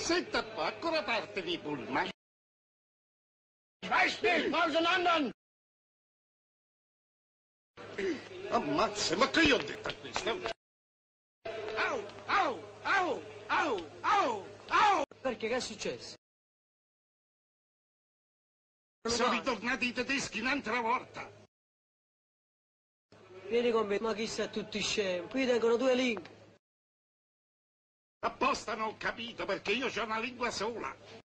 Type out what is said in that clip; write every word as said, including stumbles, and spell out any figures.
Senta qua, ancora parte di pullman. Zwei still, auseinander! Ammazza, ma che io ho detto a questo? Au, au, au, au, au, au! Perché che è successo? Sono ritornati i tedeschi un'altra volta. Vieni con me, ma chi sta tutti scemi? Qui tengono due lingue. Apposta non ho capito perché io ho una lingua sola.